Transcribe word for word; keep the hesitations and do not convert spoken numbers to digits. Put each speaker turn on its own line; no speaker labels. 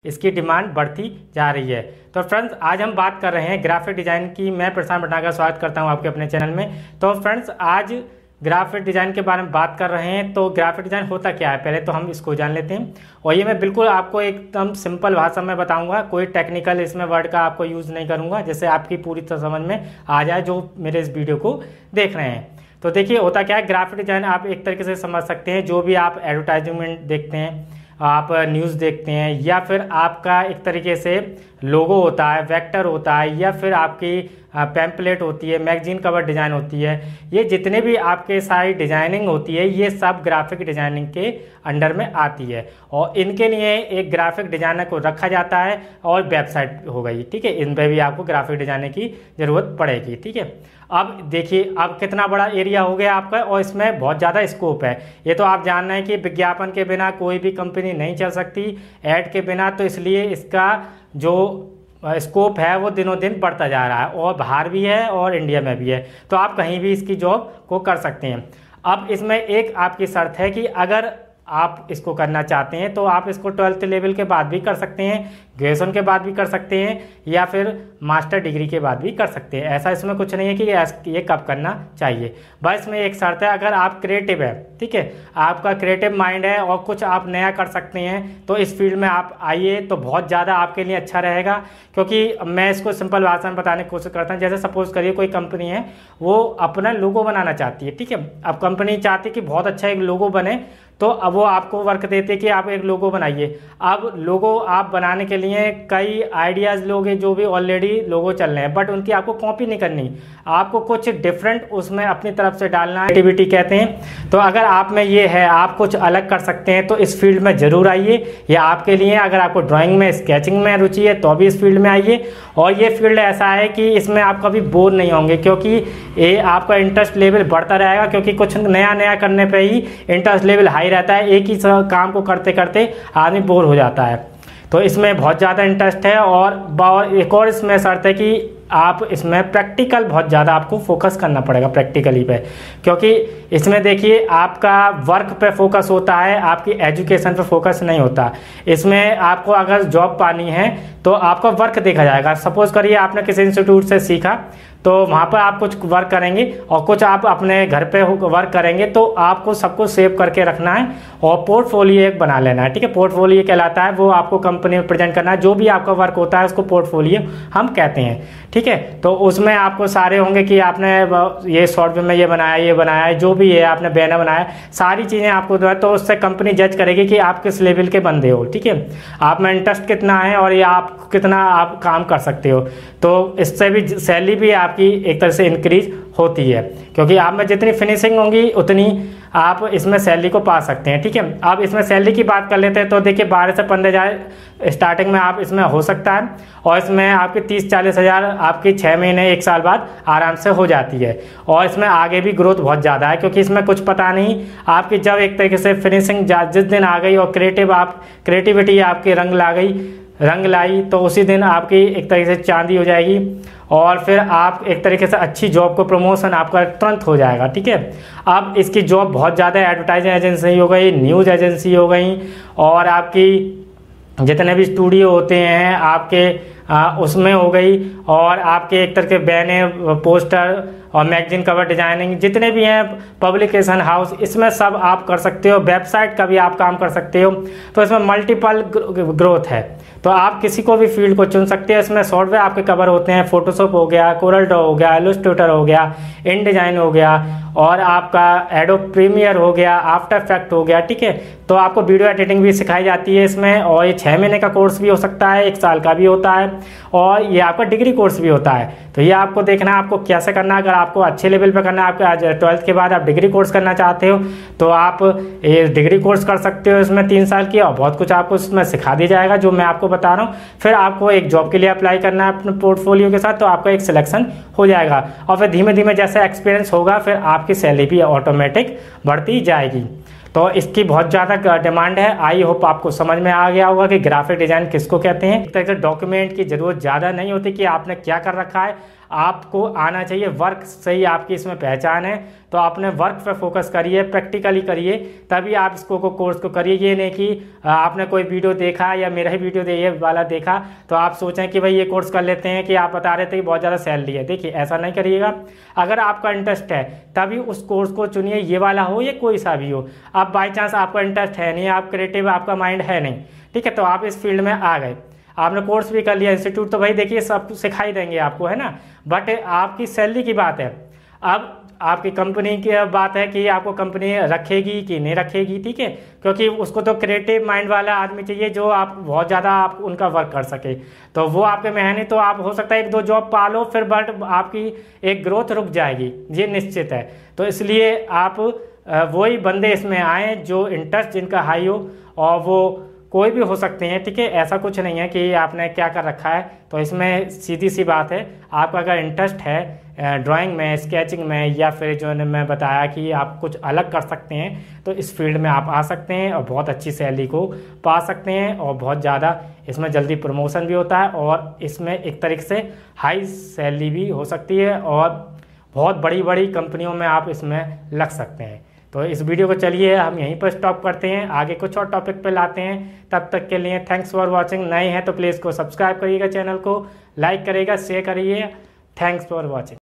इसकी डिमांड बढ़ती जा रही है। तो फ्रेंड्स आज हम बात कर रहे हैं ग्राफिक डिज़ाइन की। मैं प्रशांत भटनागर स्वागत करता हूं आपके अपने चैनल में। तो फ्रेंड्स आज ग्राफिक डिज़ाइन के बारे में बात कर रहे हैं। तो ग्राफिक डिज़ाइन होता क्या है, पहले तो हम इसको जान लेते हैं। और ये मैं बिल्कुल आपको एकदम सिंपल भाषा में बताऊंगा, कोई टेक्निकल इसमें वर्ड का आपको यूज़ नहीं करूँगा, जैसे आपकी पूरी तरह समझ में आ जाए जो मेरे इस वीडियो को देख रहे हैं। तो देखिए होता क्या है, ग्राफिक डिज़ाइन आप एक तरीके से समझ सकते हैं, जो भी आप एडवर्टाइजमेंट देखते हैं, आप न्यूज़ देखते हैं, या फिर आपका एक तरीके से लोगो होता है, वेक्टर होता है, या फिर आपकी पैम्पलेट होती है, मैगजीन कवर डिज़ाइन होती है, ये जितने भी आपके सारी डिज़ाइनिंग होती है ये सब ग्राफिक डिज़ाइनिंग के अंडर में आती है। और इनके लिए एक ग्राफिक डिज़ाइनर को रखा जाता है और वेबसाइट हो गई, ठीक है, इन पर भी आपको ग्राफिक डिज़ाइनर की ज़रूरत पड़ेगी, ठीक है। अब देखिए अब कितना बड़ा एरिया हो गया आपका, और इसमें बहुत ज़्यादा स्कोप है। ये तो आप जानना है कि विज्ञापन के बिना कोई भी कंपनी नहीं चल सकती, ऐड के बिना, तो इसलिए इसका जो स्कोप है वो दिनों दिन बढ़ता जा रहा है, और बाहर भी है और इंडिया में भी है। तो आप कहीं भी इसकी जॉब को कर सकते हैं। अब इसमें एक आपकी शर्त है कि अगर आप इसको करना चाहते हैं तो आप इसको ट्वेल्थ लेवल के बाद भी कर सकते हैं, ग्रेजुएशन के बाद भी कर सकते हैं, या फिर मास्टर डिग्री के बाद भी कर सकते हैं। ऐसा इसमें कुछ नहीं है कि ये कब करना चाहिए। बस इसमें एक शर्त है, अगर आप क्रिएटिव है, ठीक है, आपका क्रिएटिव माइंड है और कुछ आप नया कर सकते हैं, तो इस फील्ड में आप आइए, तो बहुत ज़्यादा आपके लिए अच्छा रहेगा। क्योंकि मैं इसको सिंपल भाषा में बताने की कोशिश करता हूँ। जैसे सपोज करिए कोई कंपनी है, वो अपना लोगो बनाना चाहती है, ठीक है। अब कंपनी चाहती है कि बहुत अच्छा एक लोगो बने, तो अब वो आपको वर्क देते कि आप एक लोगो बनाइए। अब लोगो आप बनाने के लिए कई आइडियाज़ लोगे जो भी ऑलरेडी लोगो चल रहे हैं, बट उनकी आपको कॉपी नहीं करनी, आपको कुछ डिफरेंट उसमें अपनी तरफ से डालना है, क्रिएटिविटी कहते हैं। तो अगर आप में ये है, आप कुछ अलग कर सकते हैं, तो इस फील्ड में ज़रूर आइए, ये आपके लिए। अगर आपको ड्राइंग में, स्केचिंग में रुचि है तो भी इस फील्ड में आइए। और ये फील्ड ऐसा है कि इसमें आप कभी बोर नहीं होंगे, क्योंकि ये आपका इंटरेस्ट लेवल बढ़ता रहेगा, क्योंकि कुछ नया नया करने पर ही इंटरेस्ट लेवल हाई रहता है। एक ही काम को करते करते आदमी बोर हो जाता है। तो इसमें बहुत ज़्यादा इंटरेस्ट है। और एक और इसमें शर्त है कि आप इसमें प्रैक्टिकल बहुत ज़्यादा आपको फोकस करना पड़ेगा, प्रैक्टिकली पे, क्योंकि इसमें देखिए आपका वर्क पे फोकस होता है, आपकी एजुकेशन पे फोकस नहीं होता। इसमें आपको अगर जॉब पानी है तो आपका वर्क देखा जाएगा। सपोज करिए आपने किसी इंस्टीट्यूट से सीखा, तो वहाँ पर आप कुछ वर्क करेंगे और कुछ आप अपने घर पे वर्क करेंगे, तो आपको सबको सेव करके रखना है और पोर्टफोलियो एक बना लेना है, ठीक है। पोर्टफोलियो कहलाता है, वो आपको कंपनी में प्रेजेंट करना है। जो भी आपका वर्क होता है उसको पोर्टफोलियो हम कहते हैं, ठीक है। तो उसमें आपको सारे होंगे कि आपने ये शॉर्ट फिल्म में ये बनाया, ये बनाया, जो भी है आपने बैनर बनाया, सारी चीज़ें आपको दो है, तो उससे कंपनी जज करेगी कि आप किस लेवल के बंदे हो, ठीक है, आप में इंटरेस्ट कितना है और ये आप कितना आप काम कर सकते हो। तो इससे भी सैलरी भी आपकी एक तरह से इंक्रीज होती है, क्योंकि आप में जितनी फिनिशिंग होंगी उतनी आप इसमें सैलरी को पा सकते हैं, ठीक है। अब इसमें सैलरी की बात कर लेते हैं। तो देखिए बारह से पंद्रह हज़ार स्टार्टिंग में आप इसमें हो सकता है, और इसमें आपकी तीस चालीस हज़ार आपकी छः महीने एक साल बाद आराम से हो जाती है। और इसमें आगे भी ग्रोथ बहुत ज़्यादा है, क्योंकि इसमें कुछ पता नहीं आपकी जब एक तरीके से फिनिशिंग जिस दिन आ गई और क्रिएटिव आप क्रिएटिविटी आपकी रंग ला गई रंग लाई, तो उसी दिन आपकी एक तरीके से चांदी हो जाएगी, और फिर आप एक तरीके से अच्छी जॉब को प्रमोशन आपका तुरंत हो जाएगा, ठीक है। अब इसकी जॉब बहुत ज़्यादा एडवर्टाइजिंग एजेंसी हो गई, न्यूज़ एजेंसी हो गई, और आपकी जितने भी स्टूडियो होते हैं आपके आ, उसमें हो गई, और आपके एक तरह के बैनर, पोस्टर और मैगजीन कवर डिजाइनिंग जितने भी हैं, पब्लिकेशन हाउस, इसमें सब आप कर सकते हो। वेबसाइट का भी आप काम कर सकते हो। तो इसमें मल्टीपल ग्रोथ है, तो आप किसी को भी फील्ड को चुन सकते हैं। इसमें सॉफ्टवेयर आपके कवर होते हैं, फोटोशॉप हो गया, कोरल ड्रॉ हो गया, इलस्ट्रेटर हो गया, इन डिजाइन हो गया, और आपका एडोब प्रीमियर हो गया, आफ्टर इफेक्ट हो गया, ठीक है। तो आपको वीडियो एडिटिंग भी सिखाई जाती है इसमें, और ये छः महीने का कोर्स भी हो सकता है, एक साल का भी होता है, और ये आपका डिग्री कोर्स भी होता है। तो ये आपको देखना है आपको कैसे करना है। अगर आपको अच्छे लेवल पे करना है, आपके आज ट्वेल्थ के बाद आप डिग्री कोर्स करना चाहते हो, तो आप ये डिग्री कोर्स कर सकते हो इसमें तीन साल की, और बहुत कुछ आपको इसमें सिखा दिया जाएगा जो मैं आपको बता रहा हूँ। फिर आपको एक जॉब के लिए अप्लाई करना है अपने पोर्टफोलियो के साथ, तो आपका एक सिलेक्शन हो जाएगा, और फिर धीमे धीमे जैसे एक्सपीरियंस होगा फिर आपकी सैलरी भी ऑटोमेटिक बढ़ती जाएगी। तो इसकी बहुत ज़्यादा डिमांड है। आई होप आपको समझ में आ गया होगा कि ग्राफिक डिज़ाइन किसको कहते हैं। एक तरह से डॉक्यूमेंट की ज़रूरत ज़्यादा नहीं होती कि आपने क्या कर रखा है, आपको आना चाहिए, वर्क से ही आपकी इसमें पहचान है। तो आपने वर्क पे फोकस करिए, प्रैक्टिकली करिए, तभी आप इसको को कोर्स को करिए। ये नहीं कि आपने कोई वीडियो देखा या मेरा ही वीडियो ये वाला देखा तो आप सोचें कि भाई ये कोर्स कर लेते हैं कि आप बता रहे थे कि बहुत ज़्यादा सैलरी है। देखिए ऐसा नहीं करिएगा। अगर आपका इंटरेस्ट है तभी उस कोर्स को चुनिए, ये वाला हो या कोई सा भी हो। अब बाई चांस आपका इंटरेस्ट है नहीं, आप क्रिएटिव, आपका माइंड है नहीं, ठीक है, तो आप इस फील्ड में आ गए, आपने कोर्स भी कर लिया, इंस्टीट्यूट तो भाई देखिए सब सिखाई देंगे आपको, है ना, बट आपकी सैलरी की बात है। अब आपकी कंपनी की बात है कि आपको कंपनी रखेगी कि नहीं रखेगी, ठीक है, क्योंकि उसको तो क्रिएटिव माइंड वाला आदमी चाहिए जो आप बहुत ज़्यादा आप उनका वर्क कर सके। तो वो आपके में है नहीं, तो आप हो सकता है एक दो जॉब पालो फिर, बट आपकी एक ग्रोथ रुक जाएगी, ये निश्चित है। तो इसलिए आप वही बंदे इसमें आए जो इंटरेस्ट जिनका हाई हो, और वो कोई भी हो सकते हैं, ठीक है, ऐसा कुछ नहीं है कि आपने क्या कर रखा है। तो इसमें सीधी सी बात है, आपका अगर इंटरेस्ट है ड्राइंग में, स्केचिंग में, या फिर जो मैं बताया कि आप कुछ अलग कर सकते हैं, तो इस फील्ड में आप आ सकते हैं और बहुत अच्छी सैलरी को पा सकते हैं, और बहुत ज़्यादा इसमें जल्दी प्रमोशन भी होता है, और इसमें एक तरीके से हाई सैलरी भी हो सकती है, और बहुत बड़ी बड़ी कंपनियों में आप इसमें लग सकते हैं। तो इस वीडियो को चलिए हम यहीं पर स्टॉप करते हैं, आगे कुछ और टॉपिक पे लाते हैं। तब तक के लिए थैंक्स फॉर वाचिंग। नए हैं तो प्लीज़ को सब्सक्राइब करिएगा, चैनल को लाइक करिएगा, शेयर करिए। Thanks for watching.